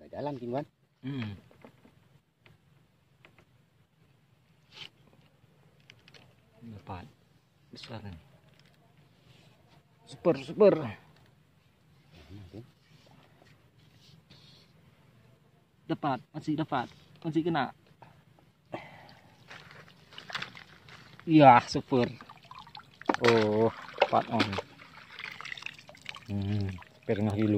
Nggak jalan Kingwan. Dapat besar nih. Super. Dapat, masih kena. Iya, super. Oh, 4 on. Setengah kilo.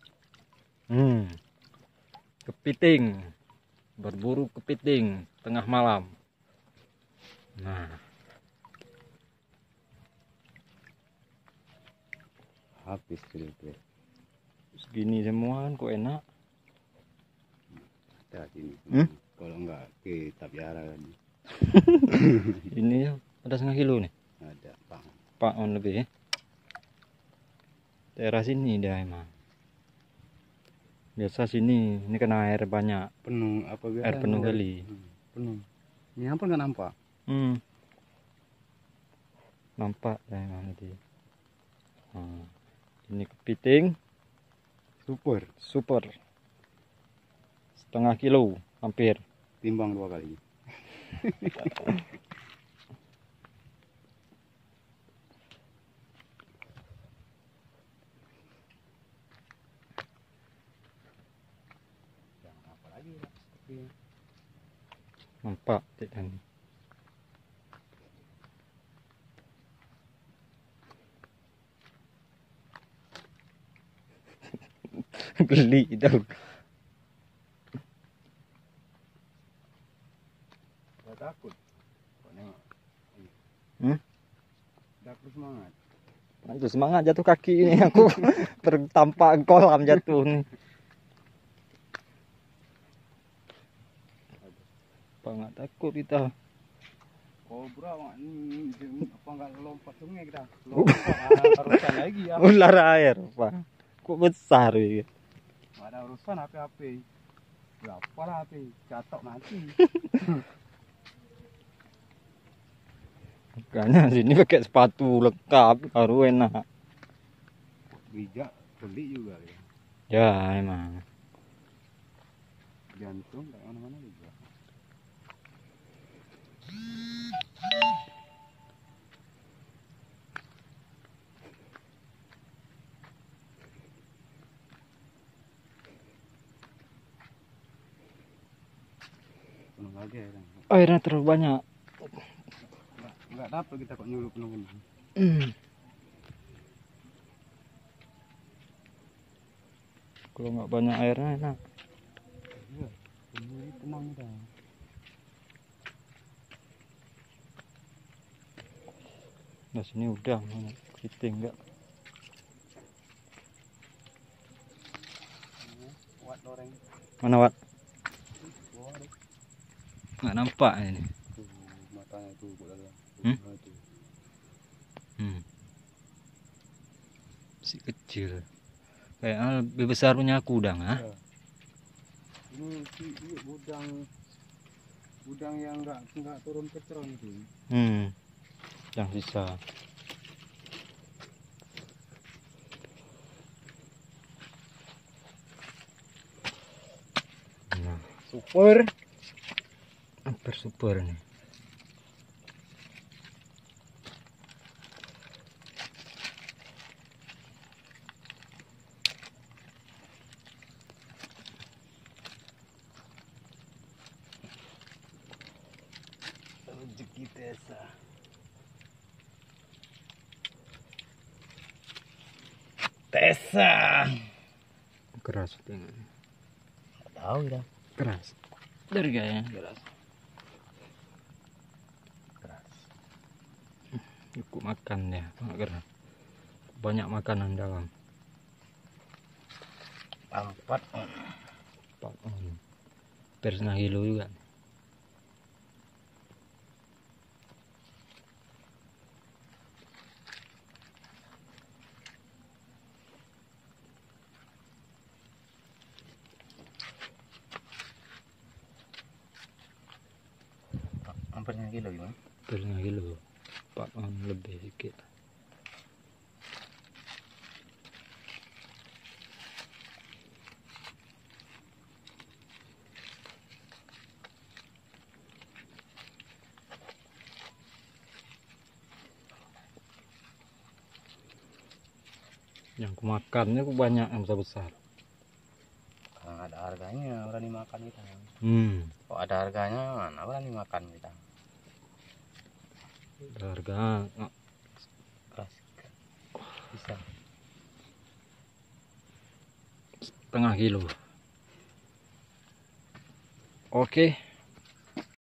Kepiting. Berburu kepiting tengah malam. Nah, Habis tuh. segini semua kan kok enak. Ada sini. Kalau enggak kita piara kan. Ini ada setengah kilo nih. Ada Pak. 4 on lebih ya. Daerah sini dia emang. Biasa sini, ini kena air banyak. Penuh apa biasa? Air penuh kali. Penuh. Ini apa nggak nampak? Nampak ya emang tadi. Ini kepiting. Super. Setengah kilo hampir. Timbang 2 kali. Nampak tadi. Geli tau. Gak takut. Takut semangat. Itu semangat jatuh kaki ini aku tertampak kolam jatuh nih. Apa nggak takut kita? Kobra ini apa nggak lompat sungai kita? Lompat urusan lagi ya. Ular air, Pak. Kok besar ya? Nggak ada urusan HP. Berapa lah HP? Catok mati. Makanya sini pakai sepatu lengkap, baru enak. Bijak, beli juga ya. Ya emang. Jantung kayak mana-mana juga. Penuh lagi ya. Airnya terlalu banyak. Nggak dapat kita kok nyuruh penuh. Kalau nggak banyak airnya enak. Iya, ini tenang dah. Nah sini udah kepiting enggak. Wat loreng. Mana Wat? Nggak nampak ini. Tuh, matanya tuh dalam. Si kecil. Kayaknya lebih besar punya aku udang, ah. Ya. Ini udang yang nggak turun ke ceron itu. Yang sisa. Nah, hampir super nih. Rezeki desa. Keras banget. Tahu ya. Keras. Dari gaya Keras. Cukup makan ya, nggak keras. Banyak makanan dalam. 4 on. Hampir setengah kilo juga. Hampir setengah kilo gimana? Hampir setengah kilo. 4 on lebih sedikit. Yang kumakannya ku banyak yang besar-besar. Kalau nggak ada harganya berani makan kita. Kalau ada harganya mana berani makan kita. Harga Kasih. Bisa. setengah kilo. Oke.